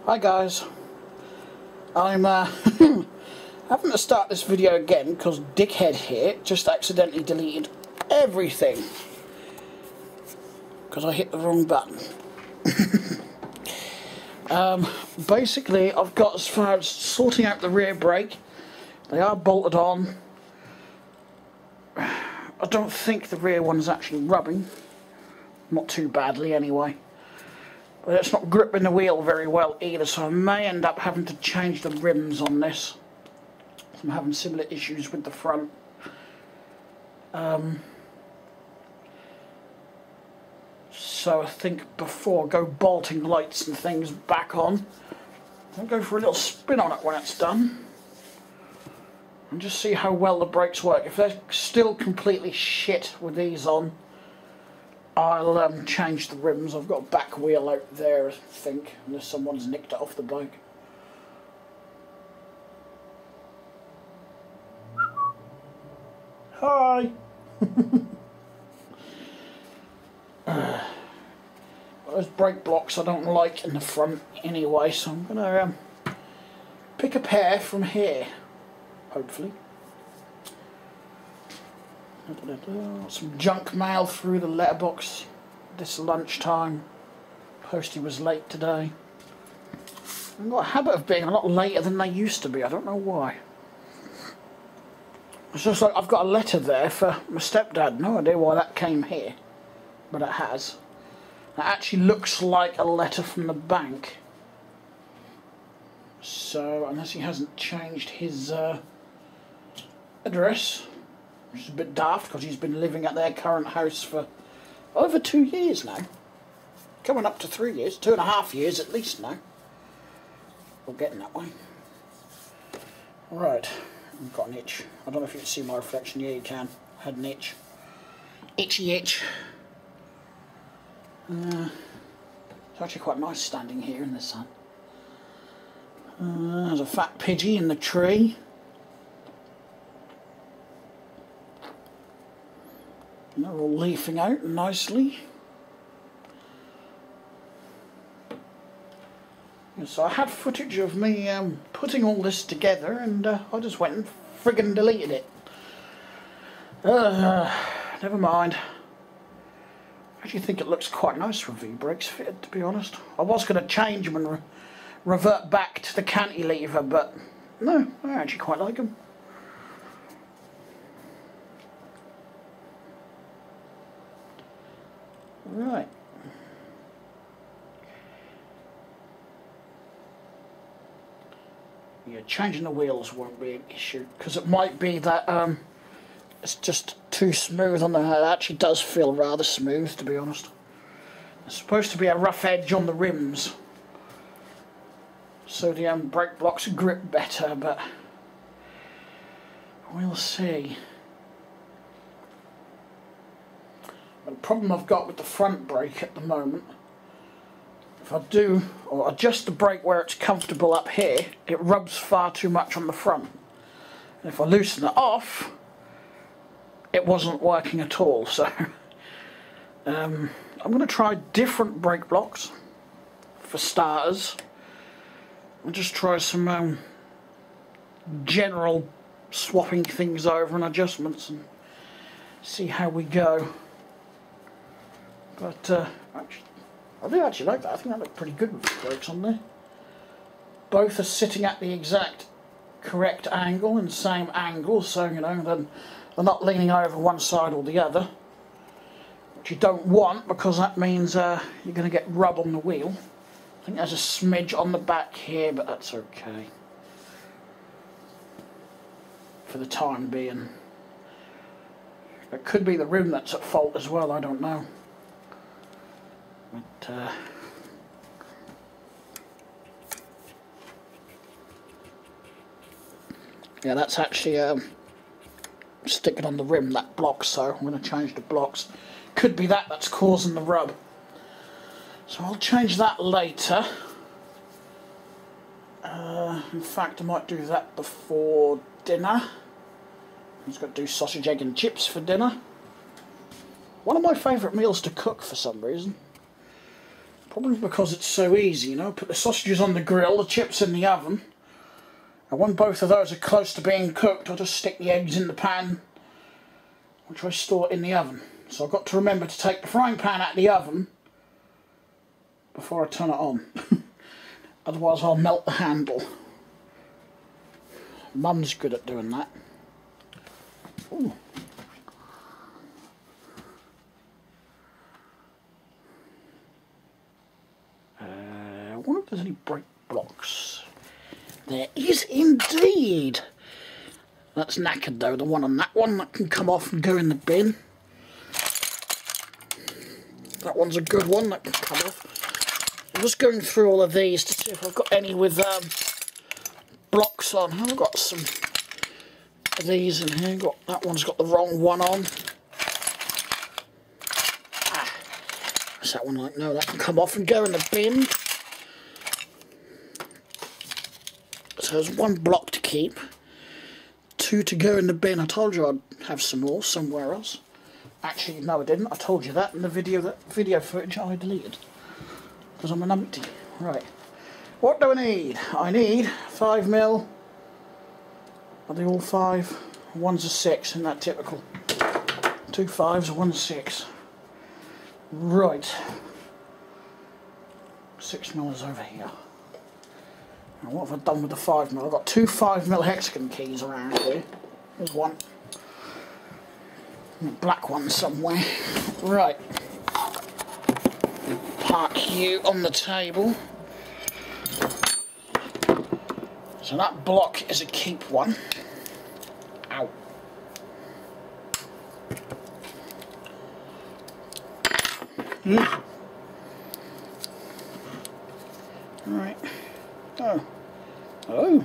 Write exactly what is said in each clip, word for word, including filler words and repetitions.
Hi guys, I'm uh, having to start this video again because dickhead here just accidentally deleted everything because I hit the wrong button. um, basically I've got as far as sorting out the rear brake. They are bolted on. I don't think the rear one's actually rubbing, not too badly anyway. But it's not gripping the wheel very well either, so I may end up having to change the rims on this. I'm having similar issues with the front. Um, so I think before I go bolting lights and things back on, I'll go for a little spin on it when it's done. And just see how well the brakes work. If they're still completely shit with these on, I'll um, change the rims. I've got a back wheel out there, I think, unless someone's nicked it off the bike. Hi! uh, those brake blocks I don't like in the front anyway, so I'm going to um, pick a pair from here, hopefully. Some junk mail through the letterbox this lunchtime. Postie was late today. I've got a habit of being a lot later than they used to be. I don't know why. It's just like I've got a letter there for my stepdad. No idea why that came here, but it has. It actually looks like a letter from the bank. So unless he hasn't changed his uh, address. Which is a bit daft because he's been living at their current house for over two years now. Coming up to three years, two and a half years at least now. We're getting that way. Right, I've got an itch. I don't know if you can see my reflection. Yeah, you can. I had an itch. Itchy itch. Uh, it's actually quite nice standing here in the sun. Uh, there's a fat pidgey in the tree. They're all leafing out nicely. So I had footage of me um, putting all this together, and uh, I just went and friggin' deleted it. Uh, never mind. I actually think it looks quite nice with V-brakes fitted, to be honest. I was going to change them and re revert back to the cantilever, but no, I actually quite like them. Right. Yeah, changing the wheels won't be an issue because it might be that um, it's just too smooth on the. It actually does feel rather smooth, to be honest. There's supposed to be a rough edge on the rims, so the um, brake blocks grip better, but we'll see. The problem I've got with the front brake at the moment, if I do or adjust the brake where it's comfortable up here, it rubs far too much on the front. And if I loosen it off, it wasn't working at all. So um, I'm going to try different brake blocks for starters. I'll just try some um, general swapping things over and adjustments and see how we go. But uh, actually, I do actually like that. I think that looked pretty good with the brakes on there. Both are sitting at the exact correct angle and same angle, so you know they're, they're not leaning over one side or the other, which you don't want because that means uh, you're going to get rub on the wheel. I think there's a smidge on the back here, but that's okay for the time being. It could be the rim that's at fault as well. I don't know. But, uh, yeah, that's actually um, sticking on the rim, that block, so I'm going to change the blocks. Could be that that's causing the rub. So I'll change that later. Uh, in fact, I might do that before dinner. I'm just going to do sausage, egg and chips for dinner. One of my favourite meals to cook for some reason. Probably because it's so easy, you know. Put the sausages on the grill, the chips in the oven. And when both of those are close to being cooked, I'll just stick the eggs in the pan, which I store in the oven. So I've got to remember to take the frying pan out of the oven before I turn it on. Otherwise I'll melt the handle. Mum's good at doing that. Ooh. Uh, I wonder if there's any break blocks. There is indeed. That's knackered though, the one on that one. That can come off and go in the bin. That one's a good one, that can come off. I'm just going through all of these to see if I've got any with um, blocks on. I've got some of these in here. Got that one's got the wrong one on. Ah, what's that one like? No, that can come off and go in the bin. So there's one block to keep. Two to go in the bin. I told you I'd have some more somewhere else. Actually, no I didn't. I told you that in the video that video footage I deleted. Because I'm an umpty. Right. What do I need? I need five mil. Are they all five? One's a six, isn't that typical? Two fives, one six. Right. Six mil is over here. Now what have I done with the five mil? I've got two five mil hexagon keys around here. There's one. And a black one somewhere. Right. Park you on the table. So that block is a keep one. Ow. Mm. Right. Oh. Oh.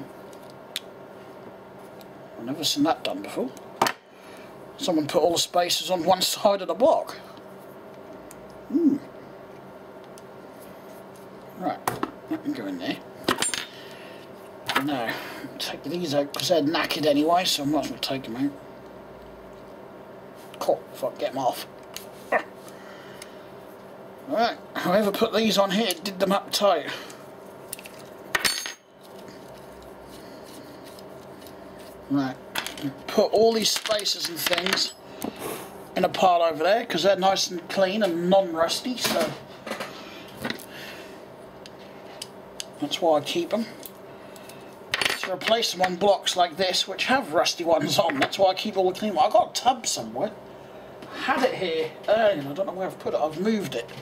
I've never seen that done before. Someone put all the spaces on one side of the block. Hmm. Right. That can go in there. Now, take these out because they're knackered anyway, so I might as well take them out. Cool, if I can get them off. Right, whoever put these on here did them up tight. Right, put all these spacers and things in a pile over there because they're nice and clean and non-rusty, so that's why I keep them. To replace them on blocks like this which have rusty ones on. That's why I keep all the clean ones. I've got a tub somewhere. I had it here earlier and I don't know where I've put it. I've moved it.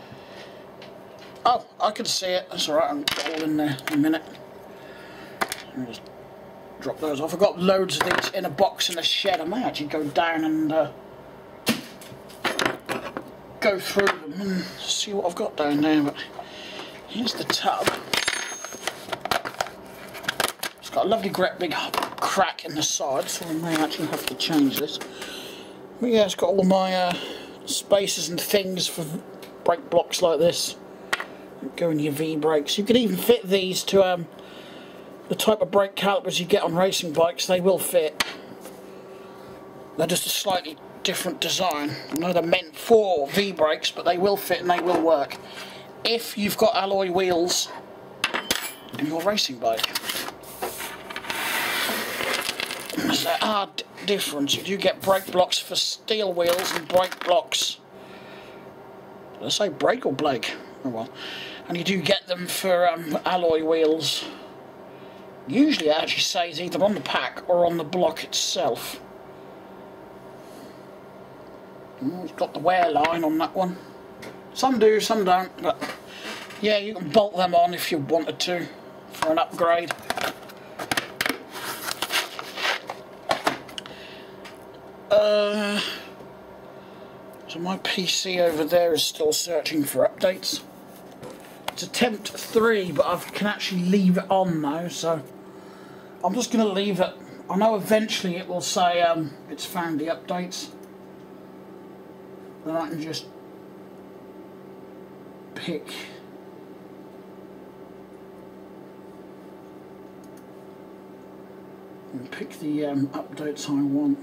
Oh, I can see it. That's alright, I'll get it all in there in a minute. Let me just drop those off. I've got loads of these in a box in a shed. I may actually go down and uh, go through them and see what I've got down there. But here's the tub. It's got a lovely great big crack in the side, so I may actually have to change this. But yeah, it's got all my uh, spacers and things for brake blocks like this. Go in your V brakes. You can even fit these to um, the type of brake calipers you get on racing bikes. They will fit. They're just a slightly different design. I know they're meant for V brakes, but they will fit and they will work if you've got alloy wheels in your racing bike. There's a hard difference. You do get brake blocks for steel wheels and brake blocks. Did I say brake or blake? Oh well. And you do get them for um, alloy wheels. Usually it actually says either on the pack or on the block itself. Oh, it's got the wear line on that one. Some do, some don't. But yeah, you can bolt them on if you wanted to for an upgrade. Uh, so my P C over there is still searching for updates. It's attempt three, but I can actually leave it on now, so I'm just going to leave it. I know eventually it will say um, it's found the updates. Then I can just pick and pick the um, updates I want.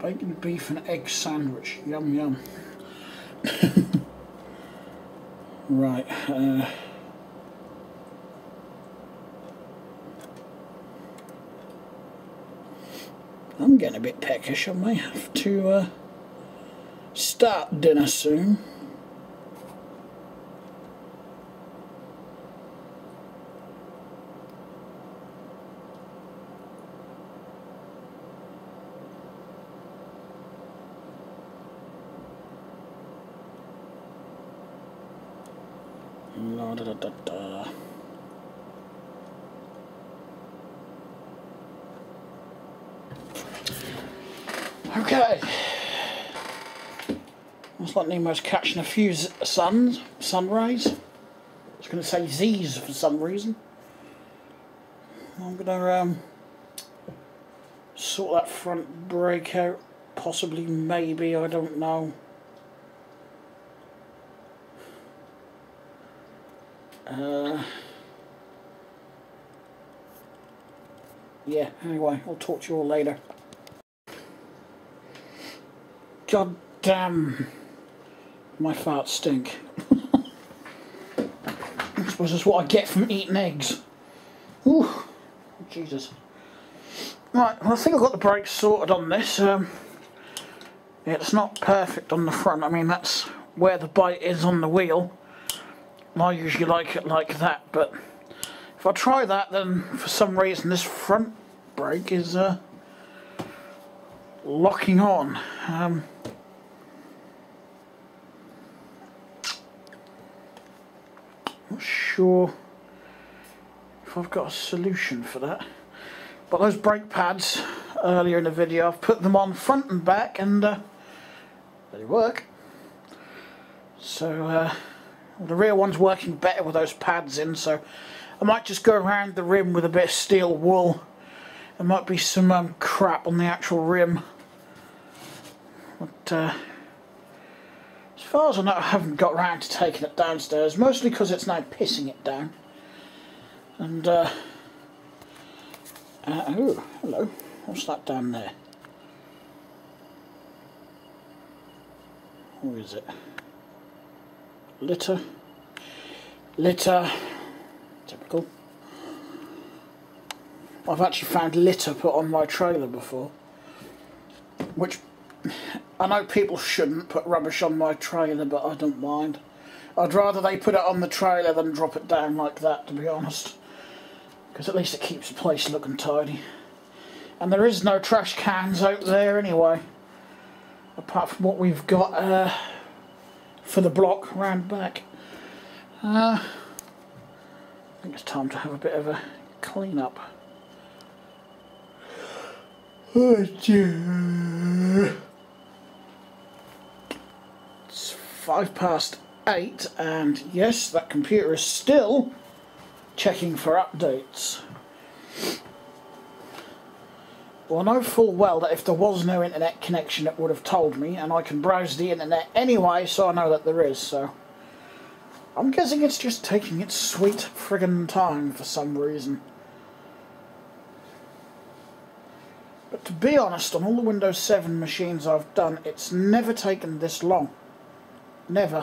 Bacon, beef and egg sandwich. Yum yum. Right. Uh, I'm getting a bit peckish. I may have to uh, start dinner soon. La, da, da, da, da. Okay. Looks like Nemo's catching a few suns, sun rays. I was going to say Z's for some reason. I'm going to um, sort that front brake out. Possibly, maybe, I don't know. Uh, yeah, anyway, I'll talk to you all later. God damn, my farts stink. I suppose that's what I get from eating eggs. Ooh, Jesus. Right, well I think I've got the brakes sorted on this. Um, yeah, it's not perfect on the front. I mean, that's where the bite is on the wheel. I usually like it like that, but if I try that, then for some reason this front brake is uh, locking on. Um, not sure if I've got a solution for that, but those brake pads earlier in the video, I've put them on front and back, and uh, they work. So. Uh, The rear one's working better with those pads in, so I might just go around the rim with a bit of steel wool. There might be some um, crap on the actual rim. But uh, as far as I know, I haven't got around to taking it downstairs, mostly because it's now pissing it down. And, uh, uh, oh, hello, what's that down there? What is it? Litter, litter, typical. I've actually found litter put on my trailer before, which I know people shouldn't put rubbish on my trailer, but I don't mind. I'd rather they put it on the trailer than drop it down like that, to be honest, because at least it keeps the place looking tidy. And there is no trash cans out there anyway, apart from what we've got uh, for the block round back. Uh, I think it's time to have a bit of a clean up. Oh dear. It's five past eight, and yes, that computer is still checking for updates. Well, I know full well that if there was no internet connection it would have told me, and I can browse the internet anyway, so I know that there is, so I'm guessing it's just taking its sweet friggin' time for some reason. But to be honest, on all the Windows seven machines I've done, it's never taken this long. Never.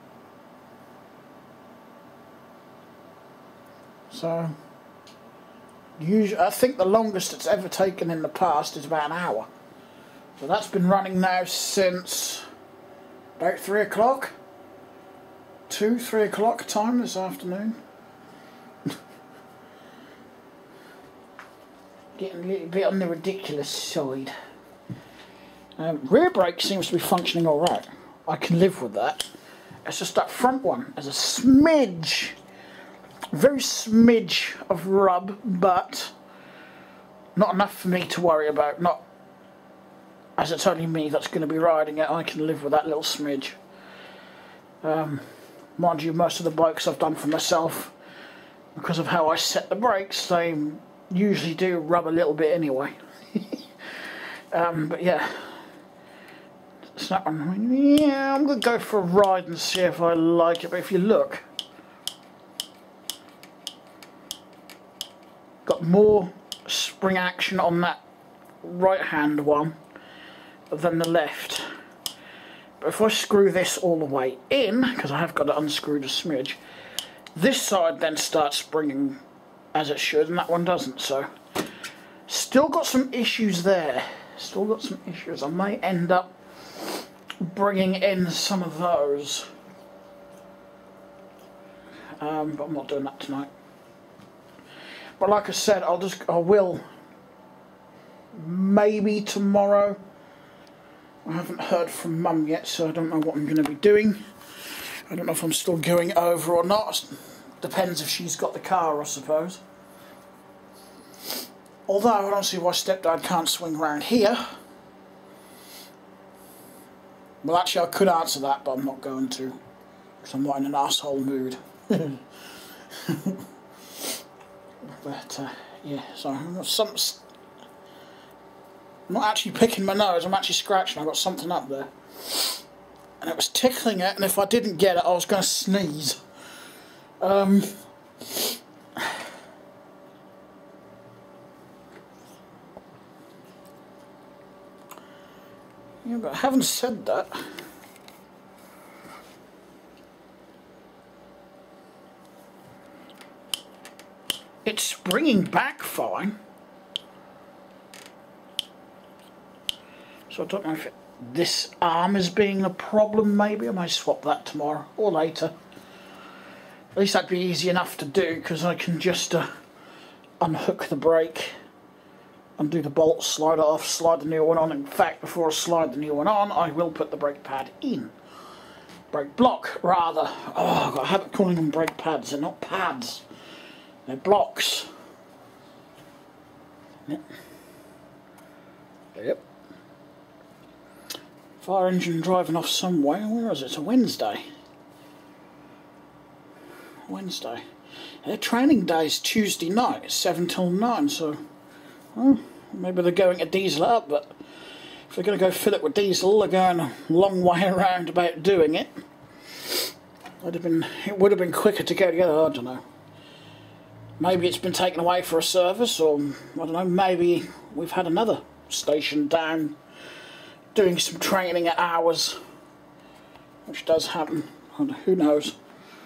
So usually, I think the longest it's ever taken in the past is about an hour. So that's been running now since about three o'clock. Two, three o'clock time this afternoon. Getting a little bit on the ridiculous side. Um, rear brake seems to be functioning alright. I can live with that. It's just that front one. There's a smidge, very smidge of rub, but not enough for me to worry about. Not as it's only me that's going to be riding it. I can live with that little smidge. Um, mind you, most of the bikes I've done for myself, because of how I set the brakes, they usually do rub a little bit anyway. um, but yeah, it's that one. I mean, yeah, I'm going to go for a ride and see if I like it. But if you look, got more spring action on that right hand one, than the left. But if I screw this all the way in, because I have got to unscrew the smidge, this side then starts springing as it should, and that one doesn't. So still got some issues there. Still got some issues. I may end up bringing in some of those. Um, but I'm not doing that tonight. But like I said, I'll just, I will, maybe tomorrow. I haven't heard from Mum yet, so I don't know what I'm going to be doing. I don't know if I'm still going over or not. Depends if she's got the car, I suppose. Although I don't see why stepdad can't swing around here. Well, actually, I could answer that, but I'm not going to, because I'm not in an arsehole mood. But uh, yeah, so some. I'm not actually picking my nose. I'm actually scratching. I've got something up there, and it was tickling it. And if I didn't get it, I was going to sneeze. Um. Yeah, but having said that, it's springing back fine. So I don't know if it, this arm is being a problem. Maybe I might swap that tomorrow or later. At least that'd be easy enough to do, because I can just uh, unhook the brake, undo the bolt, slide it off, slide the new one on. In fact, before I slide the new one on, I will put the brake pad in. Brake block, rather. Oh, I've got a habit calling them brake pads. They're not pads. They're blocks. Yep. Yep. Fire engine driving off somewhere. Where is it? It's a Wednesday. Wednesday. Their training day is Tuesday night, seven till nine, so well, maybe they're going to diesel it up, but if they're going to go fill it with diesel, they're going a long way around about doing it. Would have been, it would have been quicker to go together, I don't know. Maybe it's been taken away for a service, or I don't know, maybe we've had another station down doing some training at hours, which does happen. Who knows?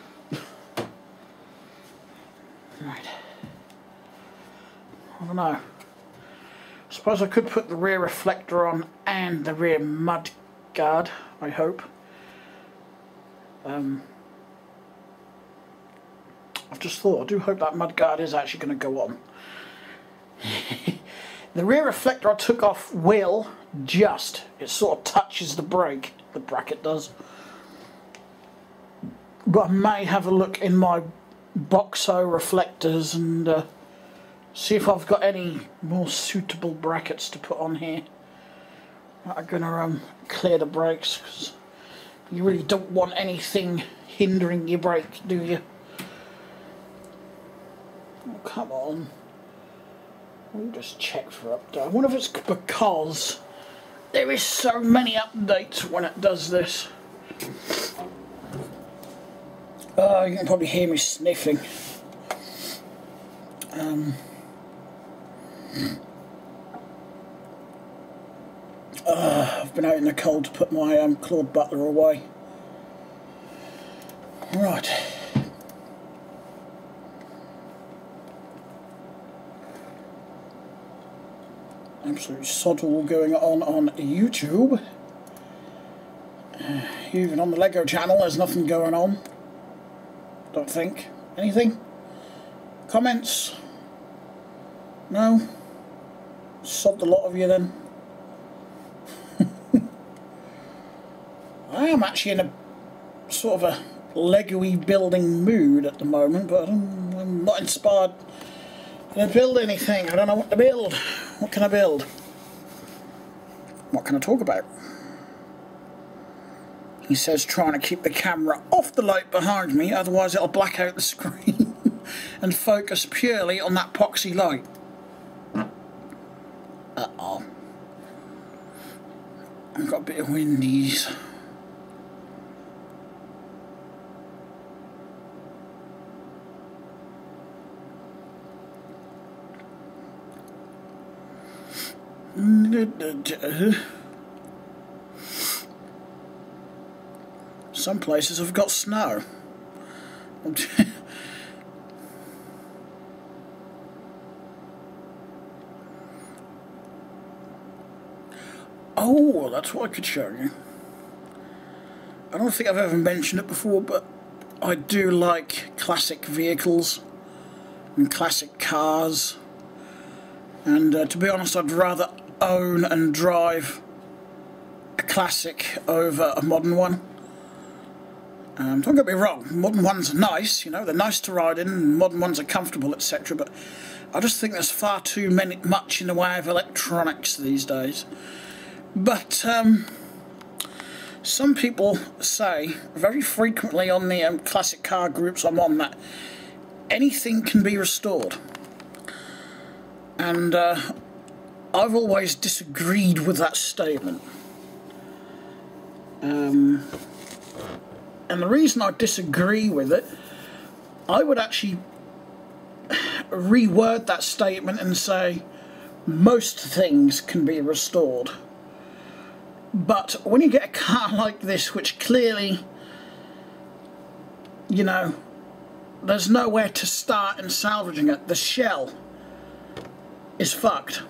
Right. I don't know. I suppose I could put the rear reflector on and the rear mud guard, I hope. Um, I've just thought, I do hope that mud guard is actually going to go on. The rear reflector I took off will just, it sort of touches the brake, the bracket does. But I may have a look in my Boxo reflectors and uh, see if I've got any more suitable brackets to put on here that are going to um, clear the brakes, because you really don't want anything hindering your brake, do you? Oh, come on. We'll just check for update. I wonder if it's because there is so many updates when it does this. Oh, you can probably hear me sniffing. Um, uh, I've been out in the cold to put my um, Claude Butler away. Right. Absolute sod all going on on YouTube. Uh, even on the Lego channel, there's nothing going on. Don't think. Anything? Comments? No? Sod the lot of you then. I am actually in a sort of a Lego-y building mood at the moment, but I'm, I'm not inspired to build anything. I don't know what to build. What can I build? What can I talk about? He says trying to keep the camera off the light behind me, otherwise it'll black out the screen and focus purely on that poxy light. Uh-oh. I've got a bit of windies. some places have got snow. Oh, that's what I could show you. I don't think I've ever mentioned it before, but I do like classic vehicles and classic cars. And uh, to be honest, I'd rather own and drive a classic over a modern one. Um, don't get me wrong, modern ones are nice, you know, they're nice to ride in, modern ones are comfortable, et cetera. But I just think there's far too many, much in the way of electronics these days. But um, some people say very frequently on the um, classic car groups I'm on that anything can be restored. And uh, I've always disagreed with that statement. Um, and the reason I disagree with it, I would actually reword that statement and say most things can be restored. But when you get a car like this, which clearly, you know, there's nowhere to start in salvaging it, the shell is fucked.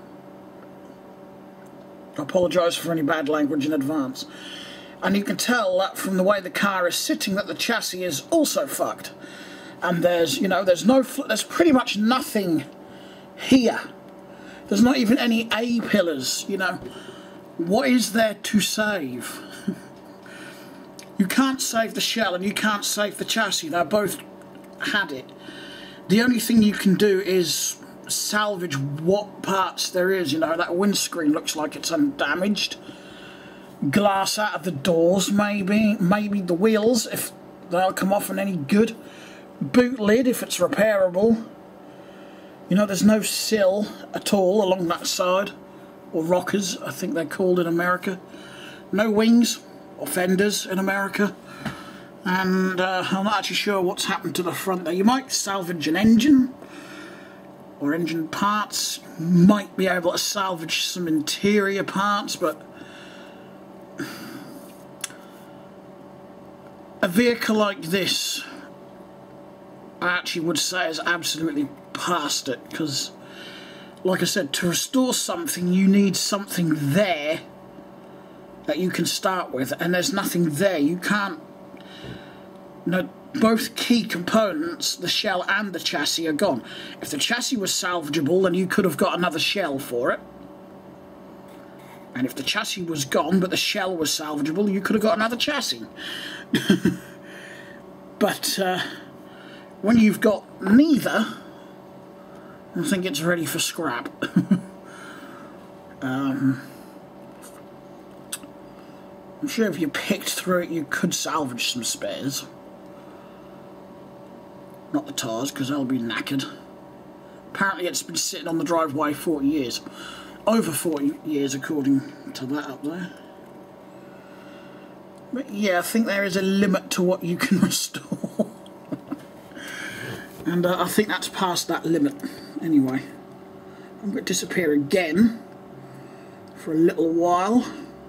I apologise for any bad language in advance. And you can tell that from the way the car is sitting that the chassis is also fucked. And there's, you know, there's no, there's pretty much nothing here. There's not even any A-pillars, you know. What is there to save? You can't save the shell and you can't save the chassis. They both had it. The only thing you can do is salvage what parts there is. You know, that windscreen looks like it's undamaged. Glass out of the doors, maybe. Maybe the wheels, if they'll come off and any good. Boot lid, if it's repairable. You know, there's no sill at all along that side. Or rockers, I think they're called in America. No wings or fenders in America. And uh, I'm not actually sure what's happened to the front there. You might salvage an engine or engine parts. You might be able to salvage some interior parts, but a vehicle like this, I actually would say is absolutely past it, because like I said, to restore something you need something there that you can start with, and there's nothing there. You can't, you know, both key components, the shell and the chassis, are gone. If the chassis was salvageable, then you could have got another shell for it. And if the chassis was gone but the shell was salvageable, you could have got another chassis. But uh, when you've got neither, I think it's ready for scrap. um, I'm sure if you picked through it you could salvage some spares. Not the tyres, because they'll be knackered. Apparently it's been sitting on the driveway forty years. Over forty years according to that up there. But yeah, I think there is a limit to what you can restore. And uh, I think that's past that limit. Anyway, I'm going to disappear again for a little while.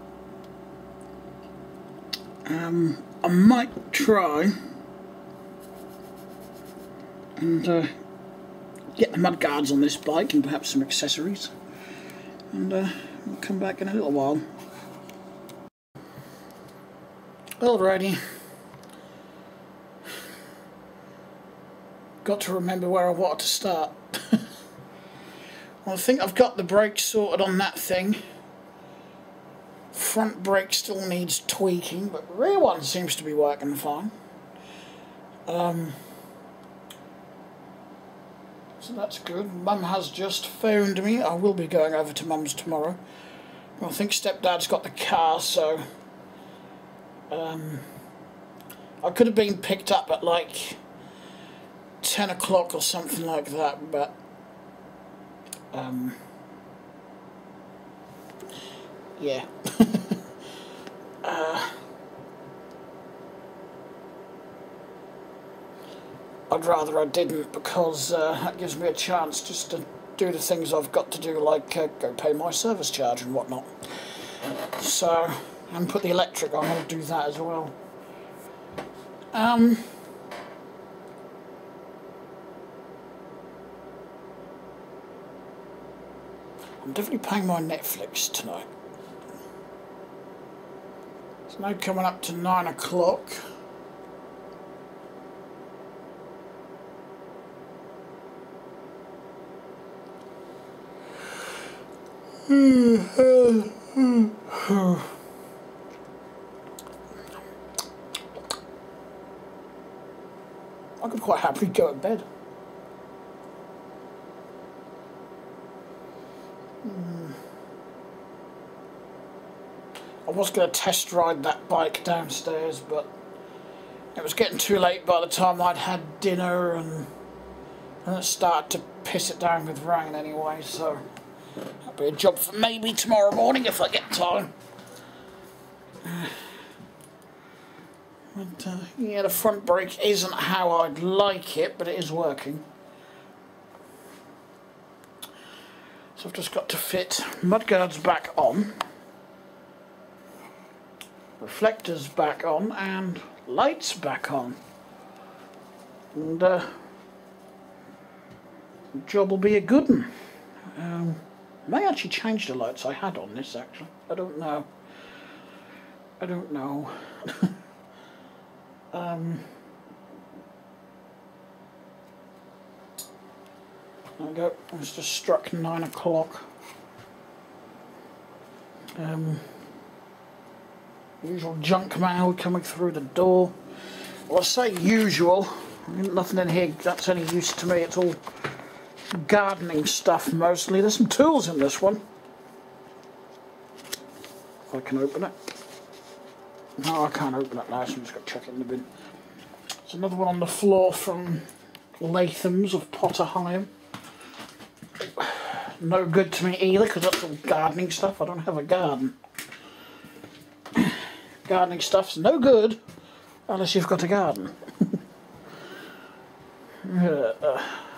Um, I might try and uh, get the mud guards on this bike and perhaps some accessories. And uh, I'll come back in a little while. Alrighty. Got to remember where I wanted to start. Well, I think I've got the brakes sorted on that thing. Front brake still needs tweaking, but the rear one seems to be working fine. Um, so that's good. Mum has just phoned me. I will be going over to Mum's tomorrow. Well, I think Stepdad's got the car, so um, I could have been picked up at like ten o'clock or something like that, but um, yeah. uh, I'd rather I didn't, because uh, that gives me a chance just to do the things I've got to do, like uh, go pay my service charge and whatnot. So, and put the electric on, I'll do that as well. Um, I'm definitely paying my Netflix tonight. It's now coming up to nine o'clock. I could quite happily go to bed. I was going to test ride that bike downstairs, but it was getting too late by the time I'd had dinner, and, and it started to piss it down with rain anyway, so that'll be a job for maybe tomorrow morning if I get time. But, uh, yeah, the front brake isn't how I'd like it, but it is working. So I've just got to fit mudguards back on, reflectors back on, and lights back on. And uh, the job will be a good one. Um, may actually change the lights I had on this, actually. I don't know. I don't know. um, there we go. It's just struck nine o'clock. Um, usual junk mail coming through the door. Well, I say usual. Nothing in here that's any use to me. It's all gardening stuff mostly. There's some tools in this one. If I can open it. No, I can't open it now, so I'm just going to chuck it in the bin. There's another one on the floor from Latham's of Potter Hyam. No good to me either, because that's all gardening stuff. I don't have a garden. Gardening stuff's no good unless you've got a garden. uh,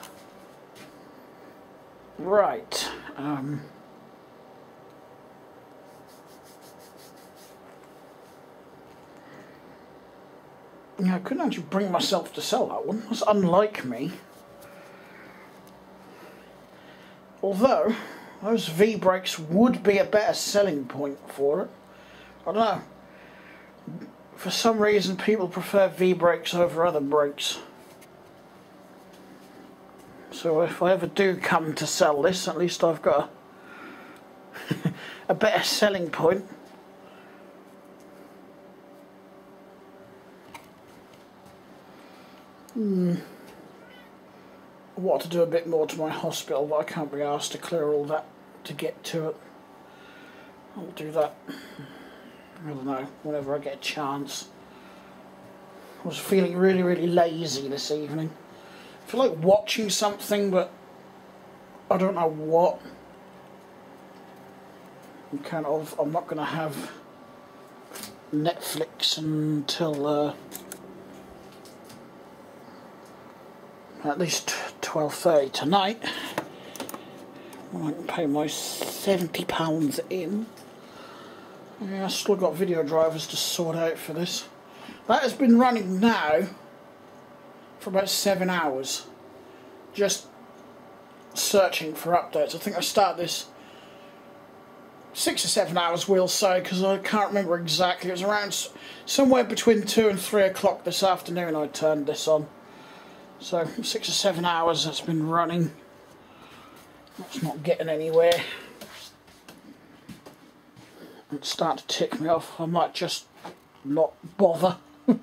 right. Um, yeah, I couldn't actually bring myself to sell that one. That's unlike me. Although, those V-brakes would be a better selling point for it. I don't know. For some reason, people prefer V-brakes over other brakes. So if I ever do come to sell this, at least I've got a, a better selling point. Hmm. I want to do a bit more to my hospital, but I can't be asked to clear all that to get to it. I'll do that, I don't know, whenever I get a chance. I was feeling really, really lazy this evening. I feel like watching something, but I don't know what. I'm kind of, I'm not going to have Netflix until uh, at least twelve thirty tonight, when I can pay my seventy pounds in. Yeah, I've still got video drivers to sort out for this. That has been running now for about seven hours, just searching for updates. I think I started this six or seven hours, we'll say, because I can't remember exactly. It was around somewhere between two and three o'clock this afternoon I turned this on. So six or seven hours that's been running. That's not getting anywhere. It's starting to tick me off. I might just not bother.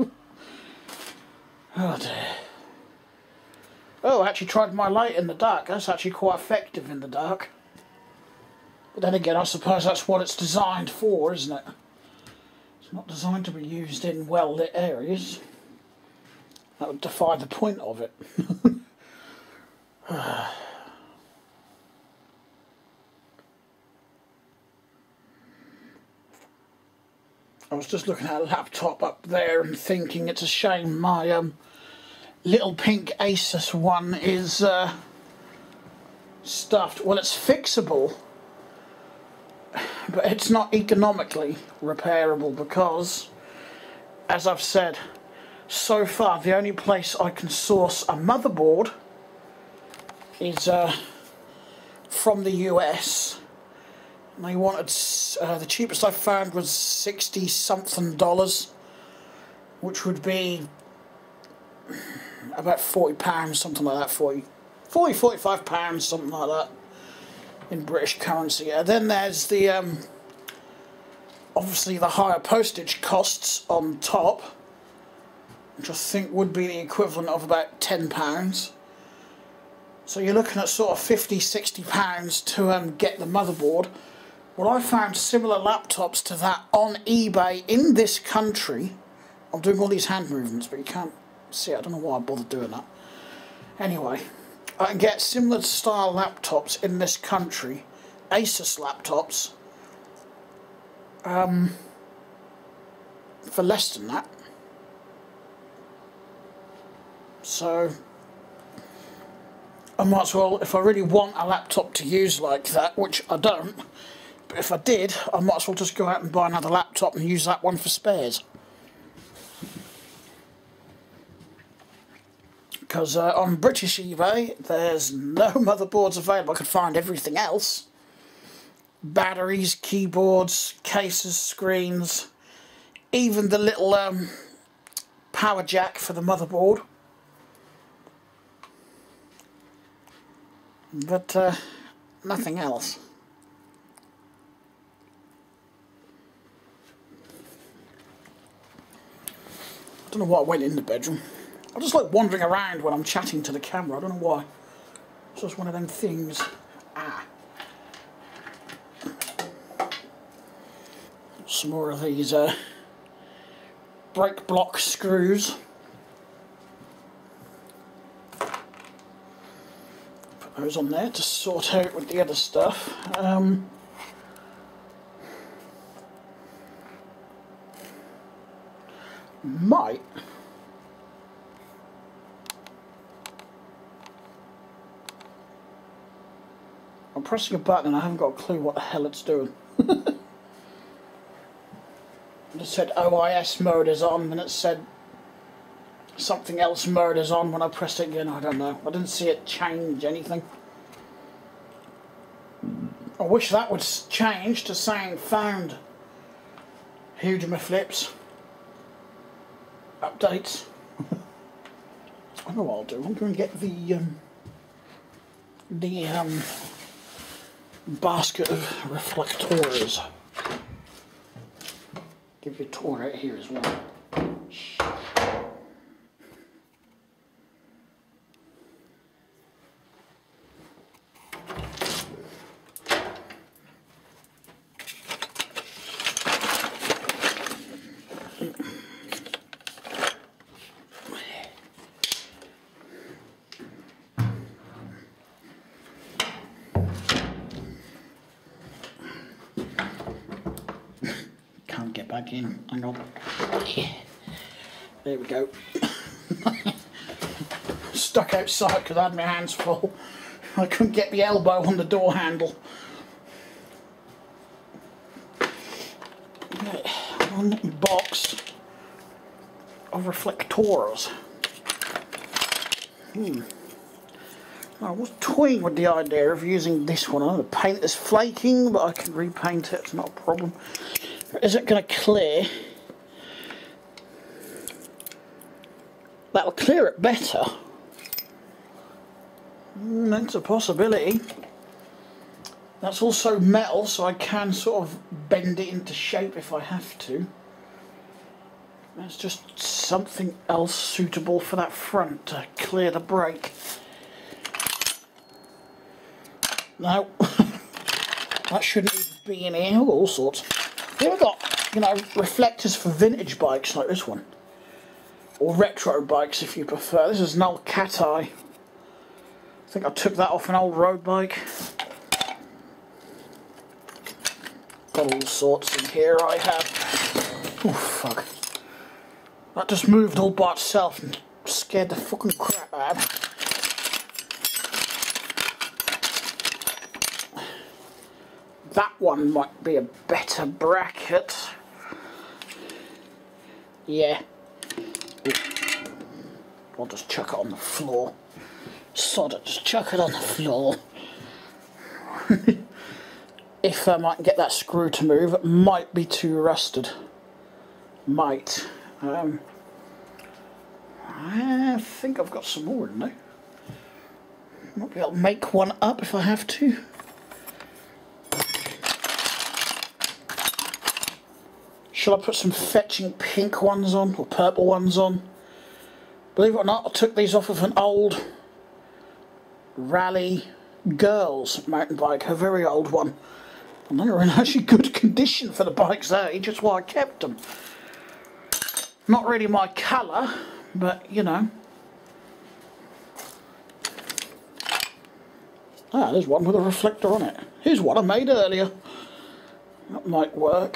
Oh dear. Oh, I actually tried my light in the dark. That's actually quite effective in the dark. But then again, I suppose that's what it's designed for, isn't it? It's not designed to be used in well-lit areas. That would defy the point of it. I was just looking at a laptop up there and thinking it's a shame my um, little pink Asus one is uh, stuffed. Well, it's fixable, but it's not economically repairable because, as I've said, so far the only place I can source a motherboard is uh, from the U S. And they wanted, uh, the cheapest I found was sixty something dollars, which would be about forty pounds, something like that, forty, forty, forty-five pounds, something like that in British currency. And then there's the um, obviously the higher postage costs on top, which I think would be the equivalent of about ten pounds. So you're looking at sort of fifty, sixty pounds to um, get the motherboard. Well, I found similar laptops to that on eBay in this country. I'm doing all these hand movements, but you can't see it. I don't know why I bothered doing that. Anyway, I can get similar style laptops in this country, Asus laptops, um, for less than that. So I might as well, if I really want a laptop to use like that, which I don't, but if I did, I might as well just go out and buy another laptop and use that one for spares. Because uh, on British eBay, there's no motherboards available. I could find everything else. Batteries, keyboards, cases, screens, even the little um, power jack for the motherboard. But uh, nothing else. I don't know why I went in the bedroom. I just like wandering around when I'm chatting to the camera. I don't know why. It's just one of them things. Ah. Some more of these uh, brake block screws. Put those on there to sort out with the other stuff. Um, might. I'm pressing a button and I haven't got a clue what the hell it's doing. It said O I S mode is on, and it said something else mode is on when I pressed it again. I don't know. I didn't see it change anything. I wish that would change to saying found. Huge my flips. Updates. I know what I'll do. I'm going to get the um, the um, basket of reflectors. Give you a tour right here as well. Can't get back in. Hang on. There we go. Stuck outside because I had my hands full. I couldn't get the elbow on the door handle. One box of reflectors. Hmm. I was toying with the idea of using this one. I know the paint is flaking, but I can repaint it. It's not a problem. Is it going to clear? That will clear it better. Mm, that's a possibility. That's also metal, so I can sort of bend it into shape if I have to. That's just something else suitable for that front to clear the brake. No, that shouldn't even be in here. All sorts. Here we've got, you know, reflectors for vintage bikes like this one. Or retro bikes if you prefer. This is an old cat eye. I think I took that off an old road bike. Got all sorts in here I have. Oh fuck. That just moved all by itself and scared the fucking crap out of me. That one might be a better bracket. Yeah. I'll just chuck it on the floor. Sod it, just chuck it on the floor. If um, I can get that screw to move, it might be too rusted. Might. Um, I think I've got some more in there. Might be able to make one up if I have to. Shall I put some fetching pink ones on, or purple ones on? Believe it or not, I took these off of an old Rally Girls mountain bike, a very old one. And they were in actually good condition for the bike's age, that's why I kept them. Not really my colour, but you know. Ah, there's one with a reflector on it. Here's one I made earlier. That might work.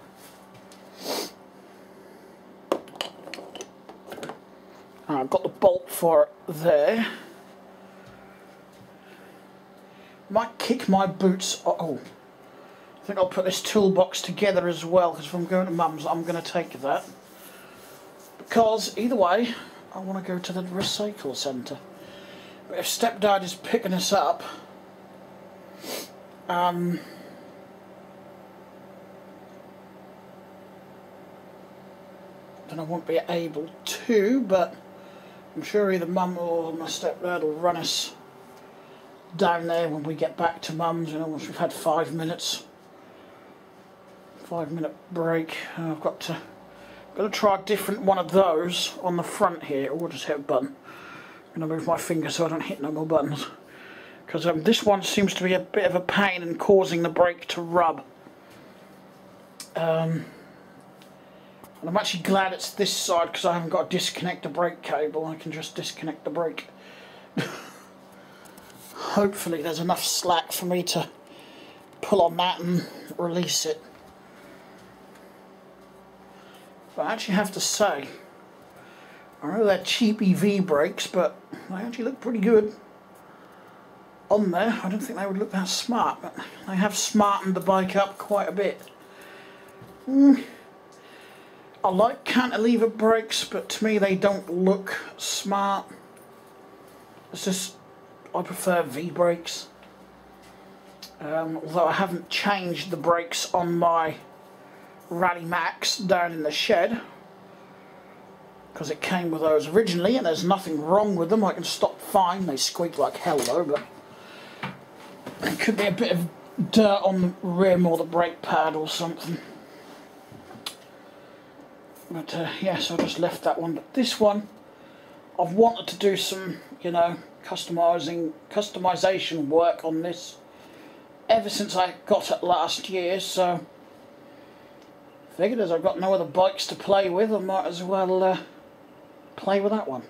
Ah, I've got the bolt for it there. Might kick my boots. Oh, I think I'll put this toolbox together as well, because if I'm going to Mum's, I'm going to take that. Because either way, I want to go to the recycle centre. But if Stepdad is picking us up, um, then I won't be able to, but I'm sure either Mum or my stepdad will run us down there when we get back to Mum's, you know, once we've had five minutes. Five minute break. Uh, I've got to got to try a different one of those on the front here. Or just hit a button. I'm going to move my finger so I don't hit no more buttons. Because um, this one seems to be a bit of a pain in causing the brake to rub. Um, and I'm actually glad it's this side because I haven't got to disconnect the brake cable. I can just disconnect the brake. Hopefully there's enough slack for me to pull on that and release it. But I actually have to say, I know they're cheap E V brakes, but they actually look pretty good on there. I don't think they would look that smart, but they have smartened the bike up quite a bit. Mm. I like cantilever brakes, but to me they don't look smart. It's just, I prefer V brakes. Um, although I haven't changed the brakes on my Rally Max down in the shed, because it came with those originally and there's nothing wrong with them. I can stop fine. They squeak like hell though, but there could be a bit of dirt on the rim or the brake pad or something. But uh, yes, I just left that one. But this one, I've wanted to do some, you know, customizing, customization work on this ever since I got it last year. So figured as I've got no other bikes to play with, I might as well uh, play with that one.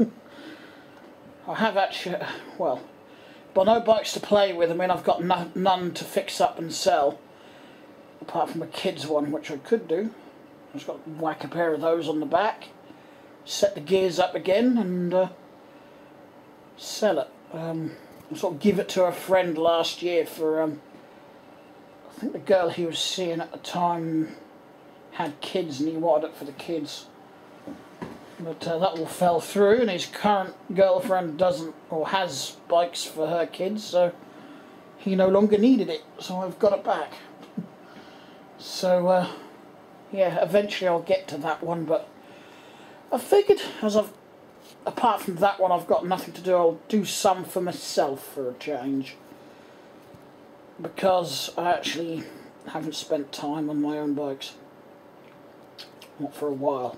I have actually, well, but no bikes to play with. I mean, I've got no, none to fix up and sell, apart from a kid's one, which I could do. I've just got to whack a pair of those on the back, set the gears up again, and uh, sell it. Um, I sort of give it to a friend last year for, um, I think the girl he was seeing at the time had kids and he wanted it for the kids. But uh, that all fell through, and his current girlfriend doesn't, or has bikes for her kids, so he no longer needed it, so I've got it back. So, uh, yeah, eventually I'll get to that one, but I figured, as I've, apart from that one, I've got nothing to do, I'll do some for myself for a change. Because I actually haven't spent time on my own bikes. Not for a while.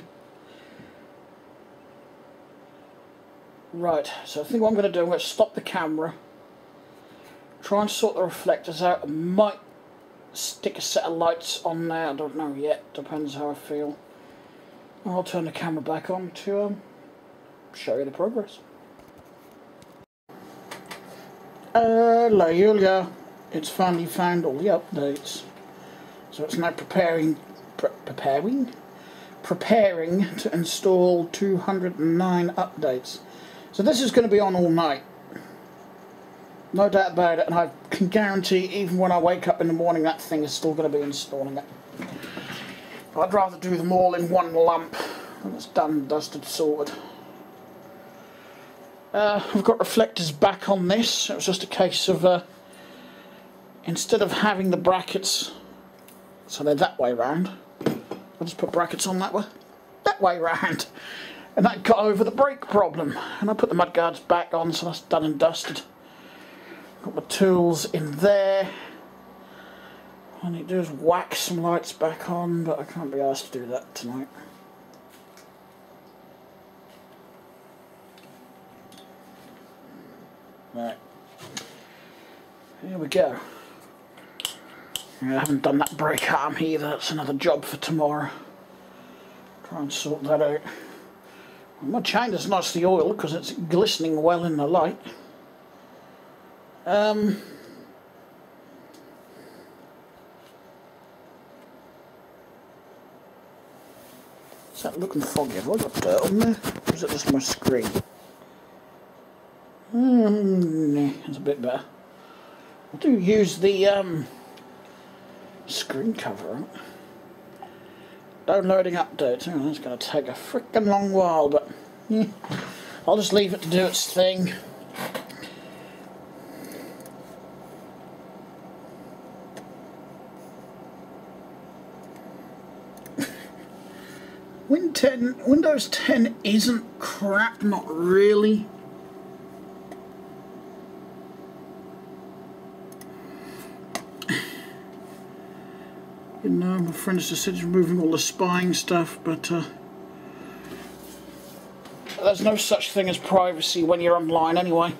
Right, so I think what I'm going to do, I'm going to stop the camera, try and sort the reflectors out. I might stick a set of lights on there, I don't know yet, depends how I feel. And I'll turn the camera back on to um, show you the progress. Hello Julia, it's finally found all the updates. So it's now preparing, pre preparing? Preparing to install two hundred and nine updates. So this is going to be on all night. No doubt about it, and I can guarantee even when I wake up in the morning that thing is still going to be installing it. I'd rather do them all in one lump when it's done, dusted, sorted. Uh, I've got reflectors back on this. It was just a case of uh, instead of having the brackets so they're that way round, I'll just put brackets on that way, that way round, and that got over the brake problem. And I put the mudguards back on, so that's done and dusted. Got my tools in there. All I need to do is whack some lights back on, but I can't be asked to do that tonight. Right, here we go. I haven't done that brake arm either, that's another job for tomorrow. Try and sort that out. My chain is nicely oiled because it's glistening well in the light. Um, is that looking foggy? Have I got dirt on there? Or is it just my screen? Mm, that's a bit better. I do use the um, screen cover. Downloading updates. Oh, that's going to take a freaking long while, but yeah, I'll just leave it to do its thing. Win ten, Windows ten isn't crap, not really. You know, my friends just said he's removing all the spying stuff, but uh, there's no such thing as privacy when you're online anyway.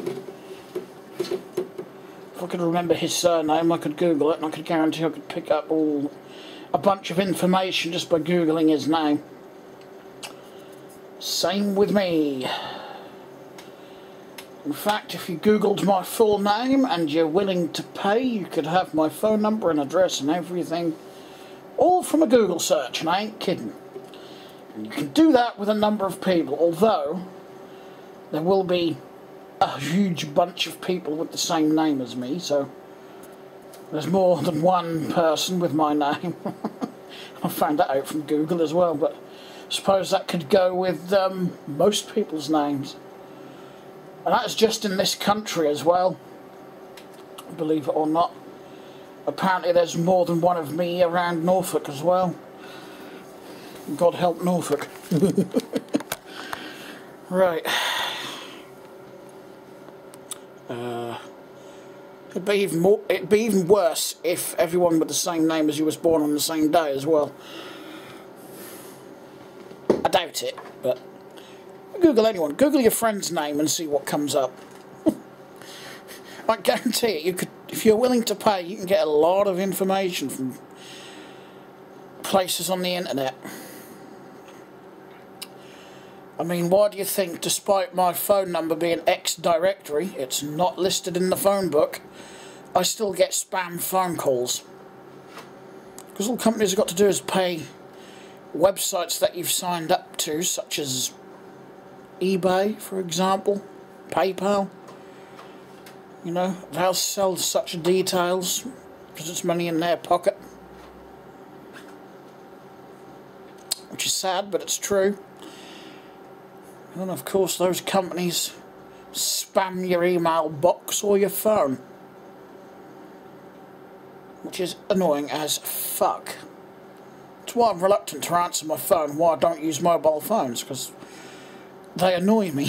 If I could remember his surname, I could Google it, and I could guarantee I could pick up all a bunch of information just by Googling his name. Same with me. In fact, if you Googled my full name and you're willing to pay, you could have my phone number and address and everything, all from a Google search, and I ain't kidding. And you can do that with a number of people, although there will be a huge bunch of people with the same name as me, so there's more than one person with my name. I found that out from Google as well, but I suppose that could go with um, most people's names. And that's just in this country as well, believe it or not. Apparently there's more than one of me around Norfolk as well. God help Norfolk. Right. Uh, it'd be even more, it'd be even worse if everyone with the same name as you was born on the same day as well. I doubt it, but Google anyone. Google your friend's name and see what comes up. I guarantee it. You could, if you're willing to pay, you can get a lot of information from places on the internet. I mean, why do you think, despite my phone number being X directory, it's not listed in the phone book, I still get spam phone calls? Because all companies have got to do is pay websites that you've signed up to, such as eBay, for example, PayPal. You know, they'll sell such details because it's money in their pocket. Which is sad, but it's true. And of course those companies spam your email box or your phone, which is annoying as fuck. That's why I'm reluctant to answer my phone, why I don't use mobile phones, because they annoy me.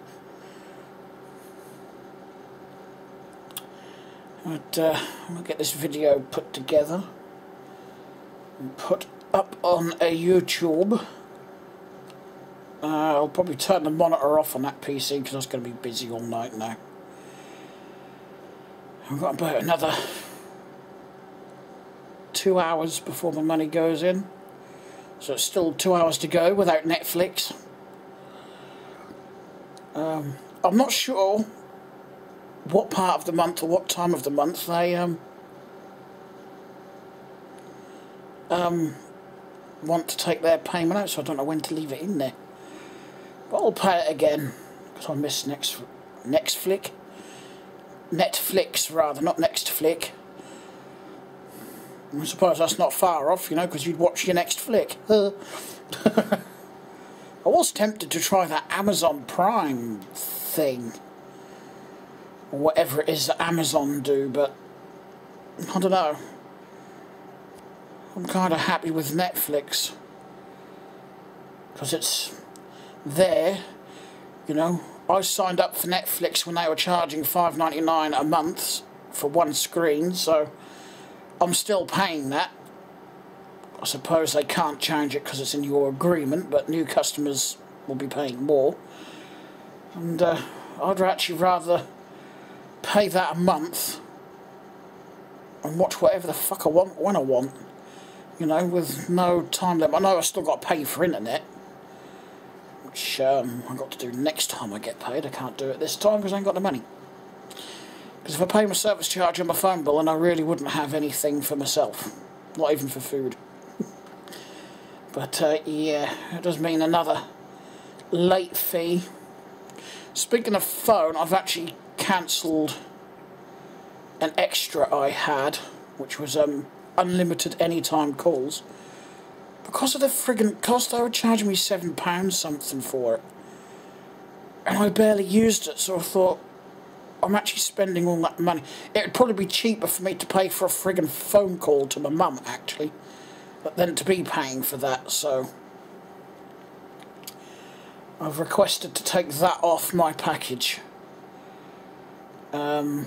But uh, I'm going to get this video put together and put up on a YouTube. Uh, I'll probably turn the monitor off on that P C because I was going to be busy all night now. I've got about another two hours before my money goes in. So it's still two hours to go without Netflix. Um, I'm not sure what part of the month or what time of the month they um, um, want to take their payment out, so I don't know when to leave it in there. But I'll pay it again because I miss next next flick, Netflix rather, not next flick. I suppose that's not far off, you know, because you'd watch your next flick. I was tempted to try that Amazon Prime thing. Or whatever it is that Amazon do, but I don't know. I'm kind of happy with Netflix. Because it's there, you know. I signed up for Netflix when they were charging five ninety-nine a month for one screen, so I'm still paying that. I suppose they can't change it because it's in your agreement, but new customers will be paying more. And uh, I'd actually rather pay that a month and watch whatever the fuck I want when I want, you know, with no time limit. I know I've still got to pay for internet, which um, I've got to do next time I get paid. I can't do it this time because I ain't got the money. Because if I pay my service charge on my phone bill, then I really wouldn't have anything for myself, not even for food. But uh, yeah, it does mean another late fee. Speaking of phone, I've actually cancelled an extra I had, which was um, unlimited anytime calls, because of the friggin' cost. They were charging me seven pounds something for it, and I barely used it, so I thought, I'm actually spending all that money. It would probably be cheaper for me to pay for a friggin' phone call to my mum, actually, but than to be paying for that, so I've requested to take that off my package. Um,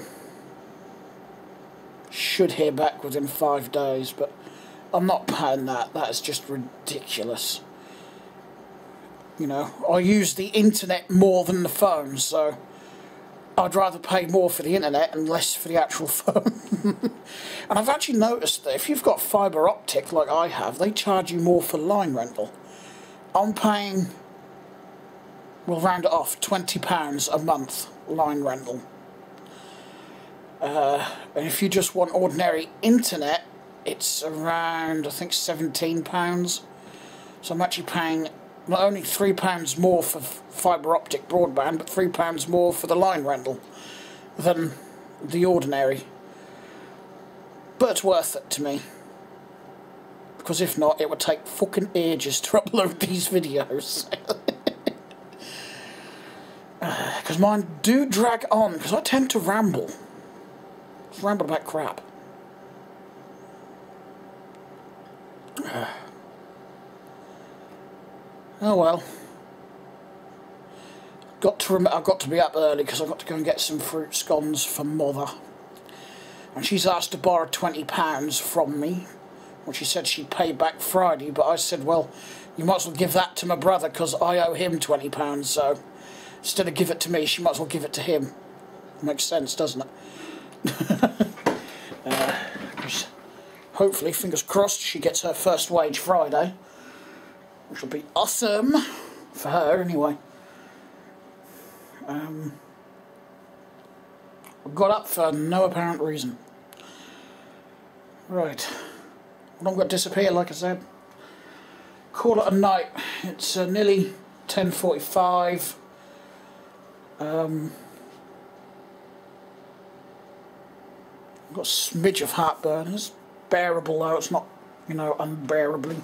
should hear back within five days, but I'm not paying that. That is just ridiculous. You know, I use the internet more than the phone, so I'd rather pay more for the internet and less for the actual phone. And I've actually noticed that if you've got fibre optic like I have, they charge you more for line rental. I'm paying, we'll round it off, twenty pounds a month line rental. Uh, and if you just want ordinary internet, it's around, I think, seventeen pounds. So I'm actually paying not only three pounds more for fibre optic broadband, but three pounds more for the line rental than the ordinary. But it's worth it to me, because if not, it would take fucking ages to upload these videos. Because uh, mine do drag on, because I tend to ramble. Just ramble about crap. Uh. Oh well. Got to rem I've got to be up early because I've got to go and get some fruit scones for Mother. And she's asked to borrow twenty pounds from me, which she said she'd pay back Friday, but I said, well, you might as well give that to my brother because I owe him twenty pounds, so instead of give it to me, she might as well give it to him. Makes sense, doesn't it? uh, hopefully, fingers crossed, she gets her first wage Friday, which will be awesome for her anyway. Um, I got up for no apparent reason. Right, well, I'm going to disappear, like I said. Call it a night. It's uh, nearly ten forty-five. Um, I've got a smidge of heartburn. It's bearable though, it's not, you know, unbearably.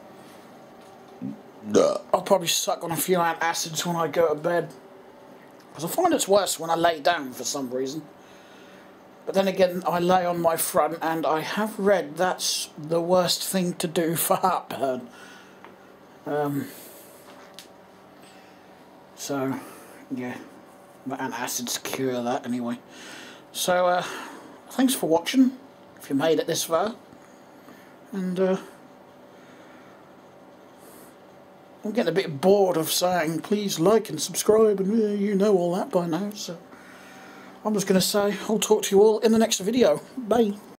I'll probably suck on a few antacids when I go to bed, because I find it's worse when I lay down for some reason. But then again, I lay on my front, and I have read that's the worst thing to do for heartburn. Um, so, yeah, my antacids cure that anyway. So, uh, thanks for watching, if you made it this far. And, uh, I'm getting a bit bored of saying, please like and subscribe, and uh, you know all that by now, so I'm just going to say, I'll talk to you all in the next video. Bye.